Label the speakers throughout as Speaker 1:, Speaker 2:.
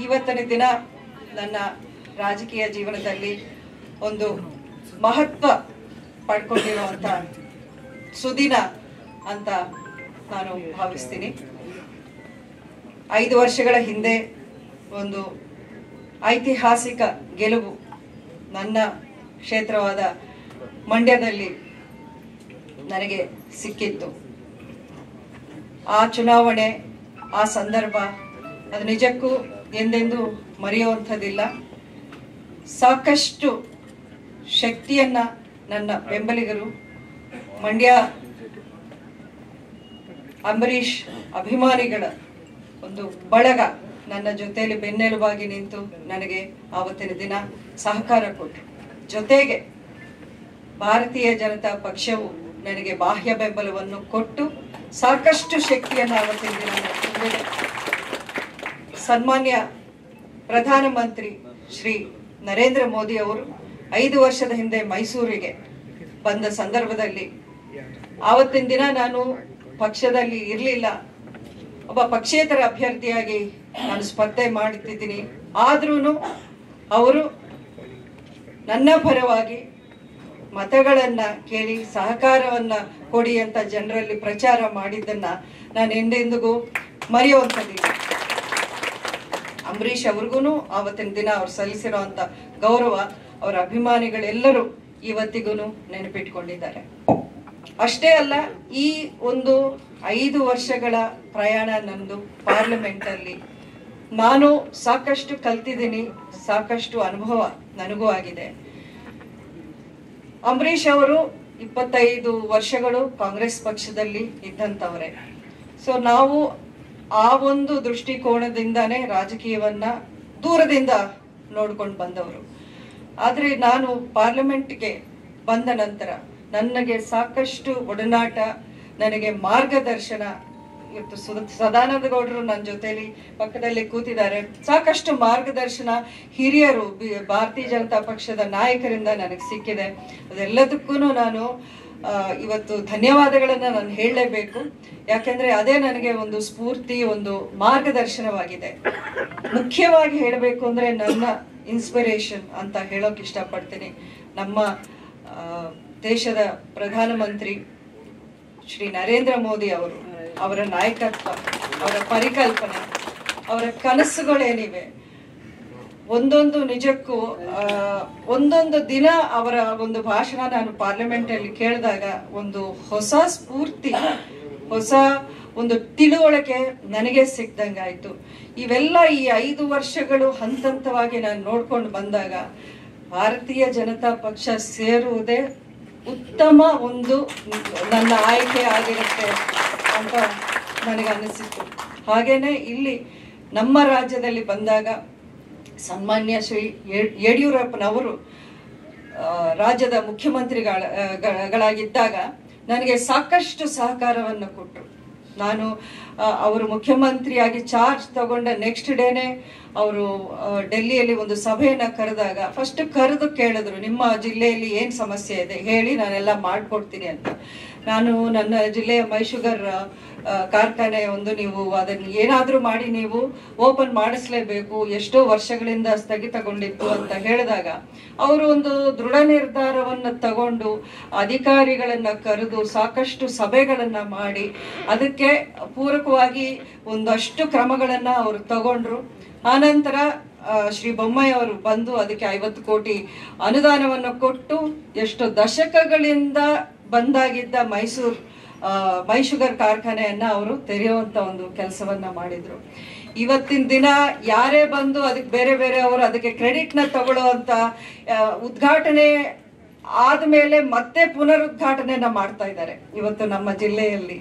Speaker 1: ಇವತ್ತಿನ ದಿನ ನನ್ನ ರಾಜಕೀಯ ಜೀವನದಲ್ಲಿ ಒಂದು ಮಹತ್ವ ಪಡ್ಕೊಂಡಿರುವಂತ ಸುದಿನ ಅಂತ ನಾನು ಭಾವಿಸ್ತೀನಿ. 5 ವರ್ಷಗಳ ಹಿಂದೆ ಒಂದು ಐತಿಹಾಸಿಕ ಗೆಲುವು ನನ್ನ ಕ್ಷೇತ್ರವಾದ ಮಂಡ್ಯದಲ್ಲಿ ನನಗೆ ಸಿಕ್ಕಿತ್ತು. ಆ ಚುನಾವಣೆ, ಆ ಸಂದರ್ಭ ಅದು ನಿಜಕ್ಕೂ ಎಂದೆಂದೂ ಮರೆಯುವಂಥದ್ದಿಲ್ಲ. ಸಾಕಷ್ಟು ಶಕ್ತಿಯನ್ನ ನನ್ನ ಬೆಂಬಲಿಗರು, ಮಂಡ್ಯ ಅಂಬರೀಷ್ ಅಭಿಮಾನಿಗಳ ಒಂದು ಬಳಗ ನನ್ನ ಜೊತೆಯಲ್ಲಿ ಬೆನ್ನೆಲುಬಾಗಿ ನಿಂತು ನನಗೆ ಆವತ್ತಿನ ದಿನ ಸಹಕಾರ ಕೊಟ್ಟರು. ಜೊತೆಗೆ ಭಾರತೀಯ ಜನತಾ ಪಕ್ಷವು ನನಗೆ ಬಾಹ್ಯ ಬೆಂಬಲವನ್ನು ಕೊಟ್ಟು ಸಾಕಷ್ಟು ಶಕ್ತಿಯನ್ನು ಆವತ್ತಿನ ದಿನ ನೀಡಿದೆ. ಸನ್ಮಾನ್ಯ ಪ್ರಧಾನಮಂತ್ರಿ ಶ್ರೀ ನರೇಂದ್ರ ಮೋದಿ ಅವರು 5 ವರ್ಷದ ಹಿಂದೆ ಮೈಸೂರಿಗೆ ಬಂದ ಸಂದರ್ಭದಲ್ಲಿ ಆವತ್ತಿನ ದಿನ ನಾನು ಪಕ್ಷದಲ್ಲಿ ಇರಲಿಲ್ಲ, ಒಬ್ಬ ಪಕ್ಷೇತರ ಅಭ್ಯರ್ಥಿಯಾಗಿ ನಾನು ಸ್ಪರ್ಧೆ ಮಾಡುತ್ತಿದ್ದೀನಿ. ಆದ್ರೂ ಅವರು ನನ್ನ ಪರವಾಗಿ ಮತಗಳನ್ನ ಕೇಳಿ ಸಹಕಾರವನ್ನ ಕೊಡಿ ಅಂತ ಜನರಲ್ಲಿ ಪ್ರಚಾರ ಮಾಡಿದ್ದನ್ನ ನಾನು ಎಂದೆಂದಿಗೂ ಮರೆಯುವಂಥದ್ದಿಲ್ಲ. ಅಂಬರೀಷ್ ಅವ್ರಿಗೂ ಆವತ್ತಿನ ದಿನ ಅವ್ರು ಸಲ್ಲಿಸಿರುವಂತ ಗೌರವ ಅವರ ಅಭಿಮಾನಿಗಳೆಲ್ಲರೂ ಇವತ್ತಿಗೂ ನೆನಪಿಟ್ಕೊಂಡಿದ್ದಾರೆ. ಅಷ್ಟೇ ಅಲ್ಲ, ಈ ಒಂದು 5 ವರ್ಷಗಳ ಪ್ರಯಾಣ ನಂದು ಪಾರ್ಲಿಮೆಂಟ್ ಅಲ್ಲಿ ನಾನು ಸಾಕಷ್ಟು ಕಲ್ತಿದ್ದೀನಿ, ಸಾಕಷ್ಟು ಅನುಭವ ನನಗೂ ಆಗಿದೆ. ಅಂಬರೀಷ್ ಅವರು 25 ವರ್ಷಗಳು ಕಾಂಗ್ರೆಸ್ ಪಕ್ಷದಲ್ಲಿ ಇದ್ದಂಥವ್ರೆ. ಸೊ ನಾವು ಆ ಒಂದು ದೃಷ್ಟಿಕೋನದಿಂದಾನೇ ರಾಜಕೀಯವನ್ನ ದೂರದಿಂದ ನೋಡ್ಕೊಂಡು ಬಂದವರು. ಆದ್ರೆ ನಾನು ಪಾರ್ಲಿಮೆಂಟ್ಗೆ ಬಂದ ನಂತರ ನನಗೆ ಸಾಕಷ್ಟು ಒಡನಾಟ, ನನಗೆ ಮಾರ್ಗದರ್ಶನ, ಇವತ್ತು ಸದಾನಂದ ಗೌಡರು ನನ್ನ ಜೊತೆಲಿ ಪಕ್ಕದಲ್ಲಿ ಕೂತಿದ್ದಾರೆ, ಸಾಕಷ್ಟು ಮಾರ್ಗದರ್ಶನ ಹಿರಿಯರು ಭಾರತೀಯ ಜನತಾ ಪಕ್ಷದ ನಾಯಕರಿಂದ ನನಗೆ ಸಿಕ್ಕಿದೆ. ಅದೆಲ್ಲದಕ್ಕೂ ನಾನು ಇವತ್ತು ಧನ್ಯವಾದಗಳನ್ನ ನಾನು ಹೇಳಲೇಬೇಕು. ಯಾಕೆಂದ್ರೆ ಅದೇ ನನಗೆ ಒಂದು ಸ್ಫೂರ್ತಿ, ಒಂದು ಮಾರ್ಗದರ್ಶನವಾಗಿದೆ. ಮುಖ್ಯವಾಗಿ ಹೇಳಬೇಕು ಅಂದ್ರೆ ನನ್ನ ಇನ್ಸ್ಪಿರೇಷನ್ ಅಂತ ಹೇಳೋಕೆ ಇಷ್ಟಪಡ್ತೀನಿ. ನಮ್ಮ ದೇಶದ ಪ್ರಧಾನಮಂತ್ರಿ ಶ್ರೀ ನರೇಂದ್ರ ಮೋದಿ ಅವರು, ಅವರ ನಾಯಕತ್ವ, ಅವರ ಪರಿಕಲ್ಪನೆ, ಅವರ ಕನಸುಗಳೇನಿವೆ, ಒಂದೊಂದು ನಿಜಕ್ಕೂ ಒಂದೊಂದು ದಿನ ಅವರ ಒಂದು ಭಾಷಣ ನಾನು ಪಾರ್ಲಿಮೆಂಟ್ ಅಲ್ಲಿ ಕೇಳಿದಾಗ ಒಂದು ಹೊಸ ಸ್ಫೂರ್ತಿ, ಹೊಸ ಒಂದು ತಿಳುವಳಿಕೆ ನನಗೆ ಸಿಕ್ದಂಗಾಯ್ತು. ಇವೆಲ್ಲ ಈ 5 ವರ್ಷಗಳು ಹಂತವಾಗಿ ನಾನು ನೋಡ್ಕೊಂಡು ಬಂದಾಗ ಭಾರತೀಯ ಜನತಾ ಪಕ್ಷ ಸೇರುವುದೇ ಉತ್ತಮ ಒಂದು ನನ್ನ ಆಯ್ಕೆ ಆಗಿರುತ್ತೆ ಅಂತ ನನಗೆ ಅನಿಸಿತ್ತು. ಹಾಗೇನೆ ಇಲ್ಲಿ ನಮ್ಮ ರಾಜ್ಯದಲ್ಲಿ ಬಂದಾಗ ಸನ್ಮಾನ್ಯ ಶ್ರೀ ಯಡಿಯೂರಪ್ಪನವರು ರಾಜ್ಯದ ಮುಖ್ಯಮಂತ್ರಿಗಳಾಗಿದ್ದಾಗ ನನಗೆ ಸಾಕಷ್ಟು ಸಹಕಾರವನ್ನು ಕೊಟ್ಟರು. ನಾನು ಅವರು ಮುಖ್ಯಮಂತ್ರಿಯಾಗಿ ಚಾರ್ಜ್ ತಗೊಂಡ ನೆಕ್ಸ್ಟ್ ಡೇನೆ ಅವರು ಡೆಲ್ಲಿಯಲ್ಲಿ ಒಂದು ಸಭೆಯನ್ನ ಕರೆದಾಗ ಫಸ್ಟ್ ಕರೆದು ಕೇಳಿದ್ರು, ನಿಮ್ಮ ಜಿಲ್ಲೆಯಲ್ಲಿ ಏನ್ ಸಮಸ್ಯೆ ಇದೆ ಹೇಳಿ, ನಾನೆಲ್ಲ ಮಾಡ್ಕೊಡ್ತೀನಿ ಅಂತ. ನಾನು ನನ್ನ ಜಿಲ್ಲೆಯ ಮೈಶುಗರ್ ಕಾರ್ಖಾನೆ ಒಂದು, ನೀವು ಅದನ್ನು ಏನಾದ್ರೂ ಮಾಡಿ ನೀವು ಓಪನ್ ಮಾಡಿಸ್ಲೇಬೇಕು, ಎಷ್ಟೋ ವರ್ಷಗಳಿಂದ ಸ್ಥಗಿತಗೊಂಡಿತ್ತು ಅಂತ ಹೇಳಿದಾಗ ಅವರು ಒಂದು ದೃಢ ನಿರ್ಧಾರವನ್ನು ತಗೊಂಡು ಅಧಿಕಾರಿಗಳನ್ನ ಕರೆದು ಸಾಕಷ್ಟು ಸಭೆಗಳನ್ನ ಮಾಡಿ ಅದಕ್ಕೆ ಪೂರಕವಾಗಿ ಒಂದಷ್ಟು ಕ್ರಮಗಳನ್ನ ಅವರು ತಗೊಂಡ್ರು. ಆನಂತರ ಶ್ರೀ ಬೊಮ್ಮಾಯಿ ಅವರು ಬಂದು ಅದಕ್ಕೆ 50 ಕೋಟಿ ಅನುದಾನವನ್ನು ಕೊಟ್ಟು ಎಷ್ಟು ದಶಕಗಳಿಂದ ಬಂದಾಗಿದ್ದ ಮೈಶುಗರ್ ಕಾರ್ಖಾನೆಯನ್ನ ಅವರು ತೆರೆಯುವಂತ ಒಂದು ಕೆಲಸವನ್ನ ಮಾಡಿದ್ರು. ಇವತ್ತಿನ ದಿನ ಯಾರೇ ಬಂದು ಅದಕ್ಕೆ ಬೇರೆ ಬೇರೆ ಅವರು ಅದಕ್ಕೆ ಕ್ರೆಡಿಟ್ ನ ತಗೊಳ್ಳುವಂತ ಉದ್ಘಾಟನೆ ಆದ್ಮೇಲೆ ಮತ್ತೆ ಪುನರುದ್ಘಾಟನೆಯನ್ನ ಮಾಡ್ತಾ ಇದ್ದಾರೆ ಇವತ್ತು ನಮ್ಮ ಜಿಲ್ಲೆಯಲ್ಲಿ.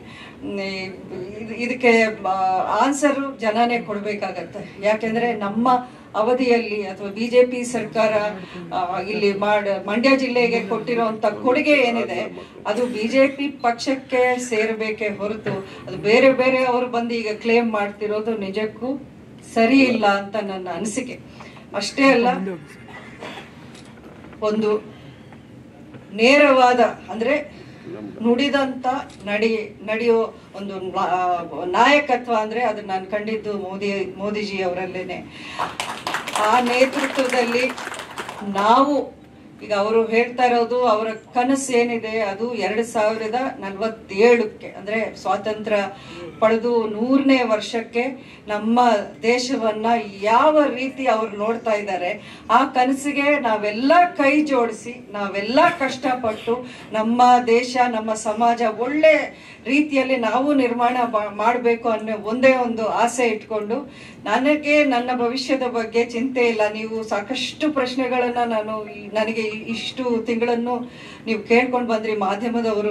Speaker 1: ಇದಕ್ಕೆ ಆನ್ಸರ್ ಜನನೇ ಕೊಡ್ಬೇಕಾಗತ್ತೆ. ಯಾಕೆಂದ್ರೆ ನಮ್ಮ ಅವಧಿಯಲ್ಲಿ ಅಥವಾ ಬಿಜೆಪಿ ಸರ್ಕಾರ ಇಲ್ಲಿ ಮಂಡ್ಯ ಜಿಲ್ಲೆಗೆ ಕೊಟ್ಟಿರುವಂತ ಕೊಡುಗೆ ಏನಿದೆ ಅದು ಬಿಜೆಪಿ ಪಕ್ಷಕ್ಕೆ ಸೇರಬೇಕೇ ಹೊರತು ಅದು ಬೇರೆ ಬೇರೆ ಅವರು ಬಂದು ಈಗ ಕ್ಲೇಮ್ ಮಾಡ್ತಿರೋದು ನಿಜಕ್ಕೂ ಸರಿ ಇಲ್ಲ ಅಂತ ನನ್ನ ಅನಿಸಿಕೆ. ಅಷ್ಟೇ ಅಲ್ಲ, ಒಂದು ನೇರವಾದ ಅಂದ್ರೆ ನುಡಿದಂತ ನಡೆಯೋ ಒಂದು ನಾಯಕತ್ವ ಅಂದ್ರೆ ಅದು ನಾನು ಕಂಡಿದ್ದು ಮೋದಿಜಿ ಅವರಲ್ಲೇನೆ. ಆ ನೇತೃತ್ವದಲ್ಲಿ ನಾವು ಈಗ ಅವರು ಹೇಳ್ತಾ ಇರೋದು, ಅವರ ಕನಸು ಏನಿದೆ ಅದು 2047ಕ್ಕೆ ಅಂದ್ರೆ ಸ್ವಾತಂತ್ರ್ಯ ಪಡೆದು 100ನೇ ವರ್ಷಕ್ಕೆ ನಮ್ಮ ದೇಶವನ್ನ ಯಾವ ರೀತಿ ಅವ್ರು ನೋಡ್ತಾ ಇದ್ದಾರೆ, ಆ ಕನಸಿಗೆ ನಾವೆಲ್ಲ ಕೈ ಜೋಡಿಸಿ ನಾವೆಲ್ಲ ಕಷ್ಟಪಟ್ಟು ನಮ್ಮ ದೇಶ ನಮ್ಮ ಸಮಾಜ ಒಳ್ಳೆ ರೀತಿಯಲ್ಲಿ ನಾವು ನಿರ್ಮಾಣ ಮಾಡಬೇಕು ಅನ್ನೋ ಒಂದೇ ಒಂದು ಆಸೆ ಇಟ್ಕೊಂಡು, ನನಗೆ ನನ್ನ ಭವಿಷ್ಯದ ಬಗ್ಗೆ ಚಿಂತೆ ಇಲ್ಲ. ನೀವು ಸಾಕಷ್ಟು ಪ್ರಶ್ನೆಗಳನ್ನ ನನಗೆ ಇಷ್ಟು ತಿಂಗಳನ್ನು ನೀವು ಕೇಳ್ಕೊಂಡು ಬಂದ್ರಿ ಮಾಧ್ಯಮದವರು.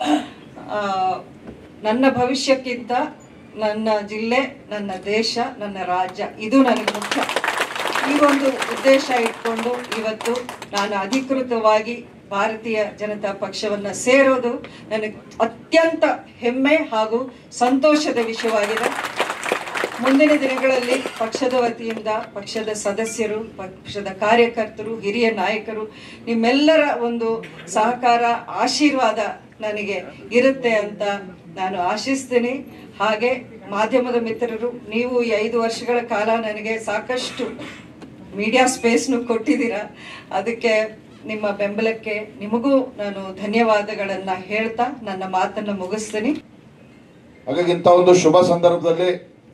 Speaker 1: ನನ್ನ ಭವಿಷ್ಯಕ್ಕಿಂತ ನನ್ನ ಜಿಲ್ಲೆ, ನನ್ನ ದೇಶ, ನನ್ನ ರಾಜ್ಯ ಇದು ನನಗೆ ಮುಖ್ಯ. ಈ ಒಂದು ಉದ್ದೇಶ ಇಟ್ಕೊಂಡು ಇವತ್ತು ನಾನು ಅಧಿಕೃತವಾಗಿ ಭಾರತೀಯ ಜನತಾ ಪಕ್ಷವನ್ನ ಸೇರೋದು ನನಗೆ ಅತ್ಯಂತ ಹೆಮ್ಮೆ ಹಾಗೂ ಸಂತೋಷದ ವಿಷಯವಾಗಿದೆ. ಮುಂದಿನ ದಿನಗಳಲ್ಲಿ ಪಕ್ಷದ ವತಿಯಿಂದ ಪಕ್ಷದ ಸದಸ್ಯರು, ಪಕ್ಷದ ಕಾರ್ಯಕರ್ತರು, ಹಿರಿಯ ನಾಯಕರು ನಿಮ್ಮೆಲ್ಲರ ಒಂದು ಸಹಕಾರ, ಆಶೀರ್ವಾದ ನನಗೆ ಇರುತ್ತೆ ಅಂತ ನಾನು ಆಶಿಸ್ತೀನಿ. ಹಾಗೆ ಮಾಧ್ಯಮದ ಮಿತ್ರರು, ನೀವು ಈ 5 ವರ್ಷಗಳ ಕಾಲ ನನಗೆ ಸಾಕಷ್ಟು ಮೀಡಿಯಾ ಸ್ಪೇಸ್ನು ಕೊಟ್ಟಿದ್ದೀರಾ. ಅದಕ್ಕೆ ನಿಮ್ಮ ಬೆಂಬಲಕ್ಕೆ ನಿಮಗೂ ನಾನು ಧನ್ಯವಾದಗಳನ್ನ ಹೇಳ್ತಾ ನನ್ನ ಮಾತನ್ನ ಮುಗಿಸ್ತೀನಿ.
Speaker 2: ಹಾಗಾಗಿ ಇಂಥ ಒಂದು ಶುಭ ಸಂದರ್ಭದಲ್ಲಿ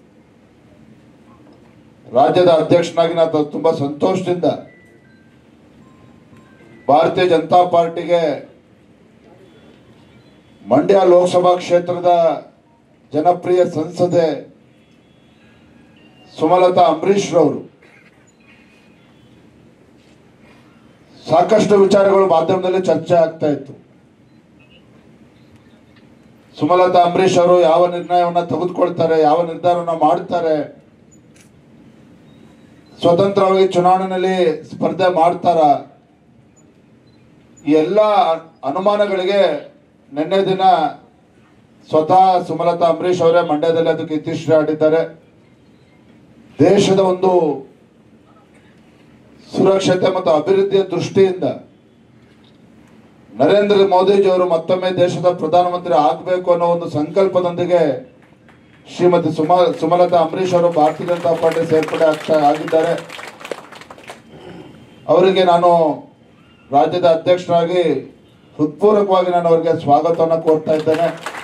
Speaker 2: ರಾಜ್ಯದ ಅಧ್ಯಕ್ಷನಾಗಿ ನಾನು ತುಂಬಾ ಸಂತೋಷದಿಂದ ಭಾರತೀಯ ಜನತಾ ಪಾರ್ಟಿಗೆ ಮಂಡ್ಯ ಲೋಕಸಭಾ ಕ್ಷೇತ್ರದ ಜನಪ್ರಿಯ ಸಂಸದೆ ಸುಮಲತಾ ಅಂಬರೀಶ್ ರವರು ಸಾಕಷ್ಟು ವಿಚಾರಗಳು ಮಾಧ್ಯಮದಲ್ಲಿ ಚರ್ಚೆ ಆಗ್ತಾ ಇತ್ತು. ಸುಮಲತಾ ಅಂಬರೀಶ್ ಅವರು ಯಾವ ನಿರ್ಣಯವನ್ನ ತೆಗೆದುಕೊಳ್ತಾರೆ, ಯಾವ ನಿರ್ಧಾರವನ್ನ ಮಾಡ್ತಾರೆ, ಸ್ವತಂತ್ರವಾಗಿ ಚುನಾವಣೆಯಲ್ಲಿ ಸ್ಪರ್ಧೆ ಮಾಡ್ತಾರ, ಈ ಎಲ್ಲ ಅನುಮಾನಗಳಿಗೆ ನಿನ್ನೆ ದಿನ ಸ್ವತಃ ಸುಮಲತಾ ಅಂಬರೀಶ್ ಅವರೇ ಮಂಡ್ಯದಲ್ಲಿ ಅದಕ್ಕೆ ಇತಿಶ್ರೀ ಆಡಿದ್ದಾರೆ. ದೇಶದ ಒಂದು ಸುರಕ್ಷತೆ ಮತ್ತು ಅಭಿವೃದ್ಧಿಯ ದೃಷ್ಟಿಯಿಂದ ನರೇಂದ್ರ ಮೋದಿಜಿ ಅವರು ಮತ್ತೊಮ್ಮೆ ದೇಶದ ಪ್ರಧಾನಮಂತ್ರಿ ಆಗಬೇಕು ಅನ್ನೋ ಒಂದು ಸಂಕಲ್ಪದೊಂದಿಗೆ ಶ್ರೀಮತಿ ಸುಮಲತಾ ಅಂಬರೀಶ್ ಅವರು ಭಾರತೀಯ ಜನತಾ ಪಾರ್ಟಿ ಸೇರ್ಪಡೆ ಆಗಿದ್ದಾರೆ. ಅವರಿಗೆ ನಾನು ರಾಜ್ಯದ ಅಧ್ಯಕ್ಷರಾಗಿ ಹೃತ್ಪೂರ್ವಕವಾಗಿ ನಾನು ಅವರಿಗೆ ಸ್ವಾಗತವನ್ನು ಕೋರ್ತಾ ಇದ್ದೇನೆ.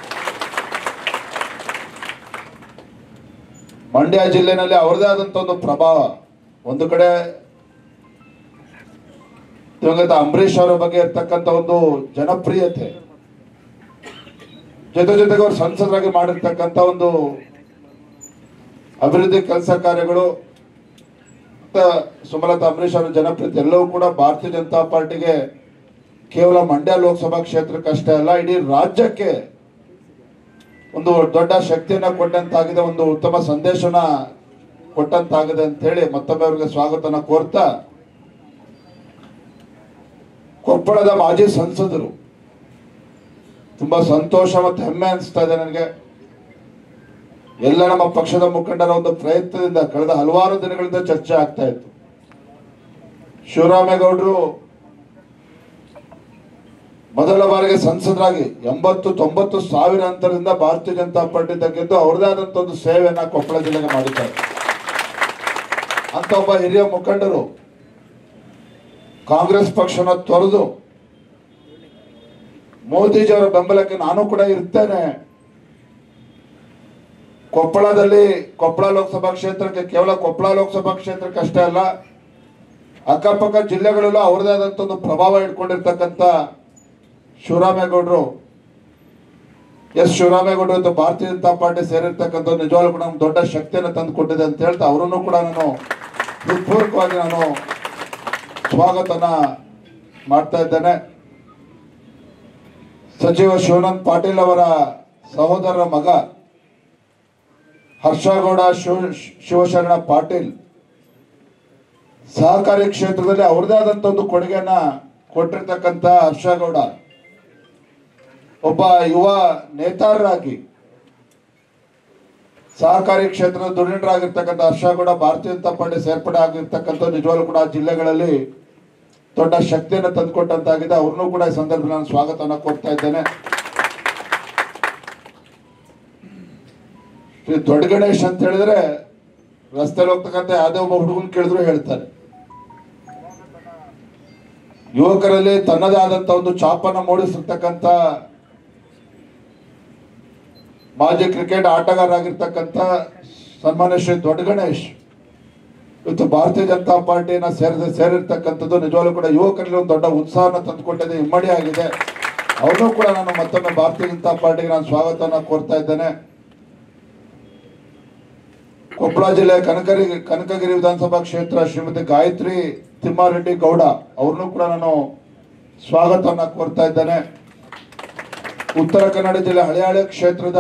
Speaker 2: ಮಂಡ್ಯ ಜಿಲ್ಲೆನಲ್ಲಿ ಅವರದೇ ಆದಂತ ಒಂದು ಪ್ರಭಾವ, ಒಂದು ಕಡೆ ದಿವಂಗತ ಅಂಬರೀಶ್ ಅವರ ಬಗ್ಗೆ ಇರ್ತಕ್ಕಂಥ ಒಂದು ಜನಪ್ರಿಯತೆ, ಜೊತೆಗೆ ಅವರು ಸಂಸದರಾಗಿ ಮಾಡಿರ್ತಕ್ಕಂಥ ಒಂದು ಅಭಿವೃದ್ಧಿ ಕೆಲಸ ಕಾರ್ಯಗಳು, ಸುಮಲತಾ ಅಂಬರೀಶ್ ಅವರ ಜನಪ್ರಿಯತೆ ಎಲ್ಲವೂ ಕೂಡ ಭಾರತೀಯ ಜನತಾ ಪಾರ್ಟಿಗೆ ಕೇವಲ ಮಂಡ್ಯ ಲೋಕಸಭಾ ಕ್ಷೇತ್ರಕ್ಕಷ್ಟೇ ಅಲ್ಲ, ಇಡೀ ರಾಜ್ಯಕ್ಕೆ ಒಂದು ದೊಡ್ಡ ಶಕ್ತಿಯನ್ನ ಕೊಟ್ಟಂತಾಗಿದೆ, ಒಂದು ಉತ್ತಮ ಸಂದೇಶನ ಕೊಟ್ಟಂತಾಗಿದೆ ಅಂತ ಹೇಳಿ ಮತ್ತೊಮ್ಮೆ ಅವರಿಗೆ ಸ್ವಾಗತನ ಕೋರ್ತಾ, ಕೊಪ್ಪಳದ ಮಾಜಿ ಸಂಸದರು ತುಂಬಾ ಸಂತೋಷ ಮತ್ತು ಹೆಮ್ಮೆ ಅನಿಸ್ತಾ ಇದೆ ನನಗೆ. ಎಲ್ಲ ನಮ್ಮ ಪಕ್ಷದ ಮುಖಂಡರ ಒಂದು ಪ್ರಯತ್ನದಿಂದ ಕಳೆದ ಹಲವಾರು ದಿನಗಳಿಂದ ಚರ್ಚೆ ಆಗ್ತಾ ಇತ್ತು. ಶಿವರಾಮೇಗೌಡರು ಮೊದಲ ಬಾರಿಗೆ ಸಂಸದರಾಗಿ 80-90 ಸಾವಿರ ಅಂತರದಿಂದ ಭಾರತೀಯ ಜನತಾ ಪಾರ್ಟಿ ತೆಗೆದು ಅವ್ರದೇ ಆದಂತ ಒಂದು ಸೇವೆಯನ್ನ ಕೊಪ್ಪಳ ಜಿಲ್ಲೆಗೆ ಮಾಡಿದ್ದಾರೆ. ಅಂತ ಒಬ್ಬ ಹಿರಿಯ ಮುಖಂಡರು ಕಾಂಗ್ರೆಸ್ ಪಕ್ಷನ ತೊರೆದು ಮೋದಿಜಿ ಅವರ ಬೆಂಬಲಕ್ಕೆ ನಾನು ಕೂಡ ಇರ್ತೇನೆ, ಕೊಪ್ಪಳ ಲೋಕಸಭಾ ಕ್ಷೇತ್ರಕ್ಕೆ, ಕೇವಲ ಕೊಪ್ಪಳ ಲೋಕಸಭಾ ಕ್ಷೇತ್ರಕ್ಕೆ ಅಷ್ಟೇ ಅಲ್ಲ, ಅಕ್ಕಪಕ್ಕ ಜಿಲ್ಲೆಗಳಲ್ಲೂ ಅವ್ರದೇ ಆದಂತ ಒಂದು ಪ್ರಭಾವ ಇಟ್ಕೊಂಡಿರ್ತಕ್ಕಂಥ ಶಿವರಾಮೇಗೌಡರು ಇವತ್ತು ಭಾರತೀಯ ಜನತಾ ಪಾರ್ಟಿ ಸೇರಿರ್ತಕ್ಕಂಥ ನಿಜವಾಗ್ಲೂ ಕೂಡ ನಮ್ಗೆ ದೊಡ್ಡ ಶಕ್ತಿಯನ್ನು ತಂದು ಕೊಟ್ಟಿದೆ ಅಂತ ಹೇಳ್ತಾ ಅವರನ್ನು ಕೂಡ ನಾನು ಹೃತ್ಪೂರ್ವಕವಾಗಿ ನಾನು ಸ್ವಾಗತನ ಮಾಡ್ತಾ ಇದ್ದೇನೆ. ಸಚಿವ ಶಿವಾನಂದ ಪಾಟೀಲ್ ಅವರ ಸಹೋದರರ ಮಗ ಹರ್ಷಗೌಡ ಶಿವಶರಣ ಪಾಟೀಲ್ ಸಹಕಾರಿ ಕ್ಷೇತ್ರದಲ್ಲಿ ಅವ್ರದೇ ಆದಂತ ಒಂದು ಕೊಡುಗೆಯನ್ನ ಕೊಟ್ಟಿರ್ತಕ್ಕಂಥ ಹರ್ಷಗೌಡ ಒಬ್ಬ ಯುವ ನೇತಾರರಾಗಿ ಸಹಕಾರಿ ಕ್ಷೇತ್ರದ ಧುರೀಣರಾಗಿರ್ತಕ್ಕಂಥ ಹರ್ಷಗೌಡ ಭಾರತೀಯ ಜನತಾ ಪಾರ್ಟಿ ಸೇರ್ಪಡೆ ಆಗಿರ್ತಕ್ಕಂಥ ನಿಜವಾಗ್ಲೂ ಕೂಡ ಜಿಲ್ಲೆಗಳಲ್ಲಿ ದೊಡ್ಡ ಶಕ್ತಿಯನ್ನು ತಂದುಕೊಟ್ಟಂತಾಗಿದೆ. ಅವ್ರನ್ನೂ ಕೂಡ ಈ ಸಂದರ್ಭದಲ್ಲಿ ನಾನು ಸ್ವಾಗತವನ್ನು ಕೊಡ್ತಾ ಇದ್ದೇನೆ. ಶ್ರೀ ದೊಡ್ಡ ಗಣೇಶ್ ಅಂತ ಹೇಳಿದ್ರೆ ರಸ್ತೆಯಲ್ಲಿ ಹೋಗ್ತಕ್ಕಂಥ ಯಾವುದೇ ಒಬ್ಬ ಹುಡುಗನ್ ಕೇಳಿದ್ರು ಹೇಳ್ತಾರೆ. ಯುವಕರಲ್ಲಿ ತನ್ನದೇ ಆದಂತ ಒಂದು ಛಾಪನ್ನು ಮೂಡಿಸಿರ್ತಕ್ಕಂಥ ಮಾಜಿ ಕ್ರಿಕೆಟ್ ಆಟಗಾರರಾಗಿರ್ತಕ್ಕಂಥ ಸನ್ಮಾನ್ಯ ಶ್ರೀ ದೊಡ್ಡ ಗಣೇಶ್ ಇವತ್ತು ಭಾರತೀಯ ಜನತಾ ಪಾರ್ಟಿಯನ್ನ ಸೇರಿರ್ತಕ್ಕಂಥದ್ದು ನಿಜವಾಗ್ಲೂ ಕೂಡ ಯುವಕರಲ್ಲಿ ಒಂದು ದೊಡ್ಡ ಉತ್ಸಾಹನ ತಂದುಕೊಟ್ಟಿದೆ, ಇಮ್ಮಡಿ ಆಗಿದೆ. ಅವನು ಕೂಡ ನಾನು ಮತ್ತೊಮ್ಮೆ ಭಾರತೀಯ ಜನತಾ ಪಾರ್ಟಿಗೆ ನಾನು ಸ್ವಾಗತವನ್ನು ಕೋರ್ತಾ ಇದ್ದೇನೆ. ಕೊಪ್ಪಳ ಜಿಲ್ಲೆ ಕನಕಗಿರಿ ವಿಧಾನಸಭಾ ಕ್ಷೇತ್ರ ಶ್ರೀಮತಿ ಗಾಯತ್ರಿ ತಿಮ್ಮಾರೆಡ್ಡಿ ಗೌಡ ಅವ್ರನ್ನೂ ಕೂಡ ನಾನು ಸ್ವಾಗತವನ್ನ ಕೋರ್ತಾ ಇದ್ದೇನೆ. ಉತ್ತರ ಕನ್ನಡ ಜಿಲ್ಲೆ ಹಳೆಯಾಳೆ ಕ್ಷೇತ್ರದ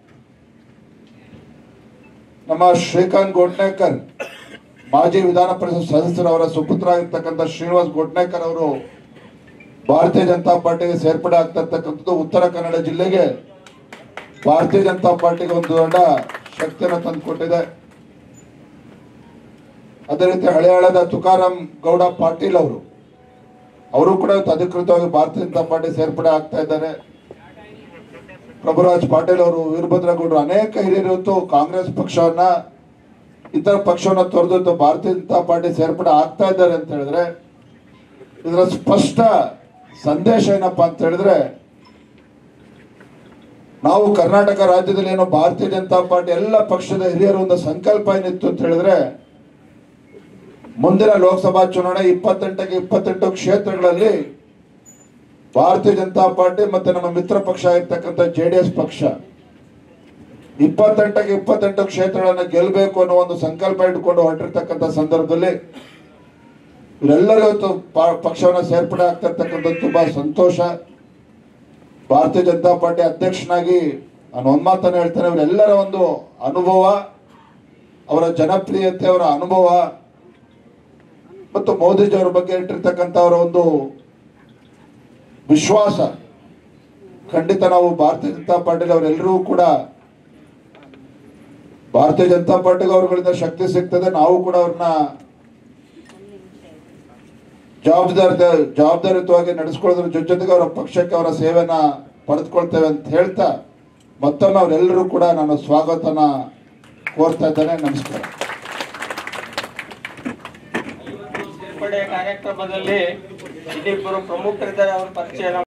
Speaker 2: ನಮ್ಮ ಶ್ರೀಕಾಂತ್ ಗೋಡ್ನೇಕರ್ ಮಾಜಿ ವಿಧಾನ ಪರಿಷತ್ ಸದಸ್ಯರವರ ಸುಪುತ್ರ ಆಗಿರ್ತಕ್ಕಂಥ ಶ್ರೀನಿವಾಸ್ ಗೋಡ್ನೇಕರ್ ಅವರು ಭಾರತೀಯ ಜನತಾ ಪಾರ್ಟಿಗೆ ಸೇರ್ಪಡೆ ಆಗ್ತಾ ಇರ್ತಕ್ಕಂಥದ್ದು ಉತ್ತರ ಕನ್ನಡ ಜಿಲ್ಲೆಗೆ ಭಾರತೀಯ ಜನತಾ ಪಾರ್ಟಿಗೆ ಒಂದು ದೊಡ್ಡ ಶಕ್ತಿಯನ್ನು ತಂದುಕೊಟ್ಟಿದೆ. ಅದೇ ರೀತಿ ಹಳೆಯಾಳದ ತುಕಾರಾಮ್ ಗೌಡ ಪಾಟೀಲ್ ಅವರು ಕೂಡ ಅಧಿಕೃತವಾಗಿ ಭಾರತೀಯ ಜನತಾ ಪಾರ್ಟಿ ಸೇರ್ಪಡೆ ಆಗ್ತಾ ಇದ್ದಾರೆ. ಪ್ರಭುರಾಜ್ ಪಾಟೀಲ್ ಅವರು, ವೀರಭದ್ರಗೌಡರು, ಅನೇಕ ಹಿರಿಯರು ಇವತ್ತು ಕಾಂಗ್ರೆಸ್ ಪಕ್ಷವನ್ನ ಇತರ ಪಕ್ಷವನ್ನ ತೊರೆದು ಭಾರತೀಯ ಜನತಾ ಪಾರ್ಟಿ ಸೇರ್ಪಡೆ ಆಗ್ತಾ ಇದ್ದಾರೆ ಅಂತ ಹೇಳಿದ್ರೆ ಇದರ ಸ್ಪಷ್ಟ ಸಂದೇಶ ಏನಪ್ಪಾ ಅಂತ ಹೇಳಿದ್ರೆ, ನಾವು ಕರ್ನಾಟಕ ರಾಜ್ಯದಲ್ಲಿ ಏನೋ ಭಾರತೀಯ ಜನತಾ ಪಾರ್ಟಿ ಎಲ್ಲ ಪಕ್ಷದ ಹಿರಿಯರು ಒಂದು ಸಂಕಲ್ಪ ಏನಿತ್ತು ಅಂತ ಹೇಳಿದ್ರೆ, ಮುಂದಿನ ಲೋಕಸಭಾ ಚುನಾವಣೆ 28ಕ್ಕೆ 28 ಕ್ಷೇತ್ರಗಳಲ್ಲಿ ಭಾರತೀಯ ಜನತಾ ಪಾರ್ಟಿ ಮತ್ತೆ ನಮ್ಮ ಮಿತ್ರ ಪಕ್ಷ ಆಗಿರ್ತಕ್ಕಂಥ JDS ಪಕ್ಷ 28ಕ್ಕೆ 28 ಕ್ಷೇತ್ರಗಳನ್ನ ಗೆಲ್ಲಬೇಕು ಅನ್ನೋ ಒಂದು ಸಂಕಲ್ಪ ಇಟ್ಕೊಂಡು ಹೊರಟಿರ್ತಕ್ಕಂಥ ಸಂದರ್ಭದಲ್ಲಿ ಇವರೆಲ್ಲರೂ ಇವತ್ತು ಪಕ್ಷವನ್ನ ಸೇರ್ಪಡೆ ಆಗ್ತಾ ಇರ್ತಕ್ಕಂಥದ್ದು ತುಂಬಾ ಸಂತೋಷ. ಭಾರತೀಯ ಜನತಾ ಪಾರ್ಟಿ ಅಧ್ಯಕ್ಷನಾಗಿ ನಾನು ಒಂದ್ ಮಾತನ್ನು ಹೇಳ್ತೇನೆ, ಇವರೆಲ್ಲರ ಒಂದು ಅನುಭವ, ಅವರ ಜನಪ್ರಿಯತೆ, ಅವರ ಅನುಭವ ಮತ್ತು ಮೋದಿಜಿ ಅವರ ಬಗ್ಗೆ ಇಟ್ಟಿರ್ತಕ್ಕಂಥ ಅವರ ಒಂದು ವಿಶ್ವಾಸ ಖಂಡಿತ ನಾವು ಭಾರತೀಯ ಜನತಾ ಪಾರ್ಟಿಲಿ ಅವರೆಲ್ಲರೂ ಕೂಡ ಭಾರತೀಯ ಜನತಾ ಪಾರ್ಟಿಗೆ ಅವರುಗಳಿಂದ ಶಕ್ತಿ ಸಿಗ್ತದೆ. ನಾವು ಕೂಡ ಅವ್ರನ್ನ ಜವಾಬ್ದಾರಿಯುತವಾಗಿ ನಡೆಸ್ಕೊಳ್ಳೋದ್ರ ಜೊತೆಗೆ ಅವರ ಪಕ್ಷಕ್ಕೆ ಅವರ ಸೇವೆನ ಪಡೆದುಕೊಳ್ತೇವೆ ಅಂತ ಹೇಳ್ತಾ ಮತ್ತೊಮ್ಮೆ ಅವರೆಲ್ಲರೂ ಕೂಡ ನಾನು ಸ್ವಾಗತನ ಕೋರ್ತಾ ಇದ್ದೇನೆ. ನಮಸ್ಕಾರ.
Speaker 3: ಸೇರ್ಪಡೆ ಕಾರ್ಯಕ್ರಮದಲ್ಲಿ ಇಬ್ಬರು ಪ್ರಮುಖರಿದ್ದಾರೆ, ಅವರ ಪರಿಚಯ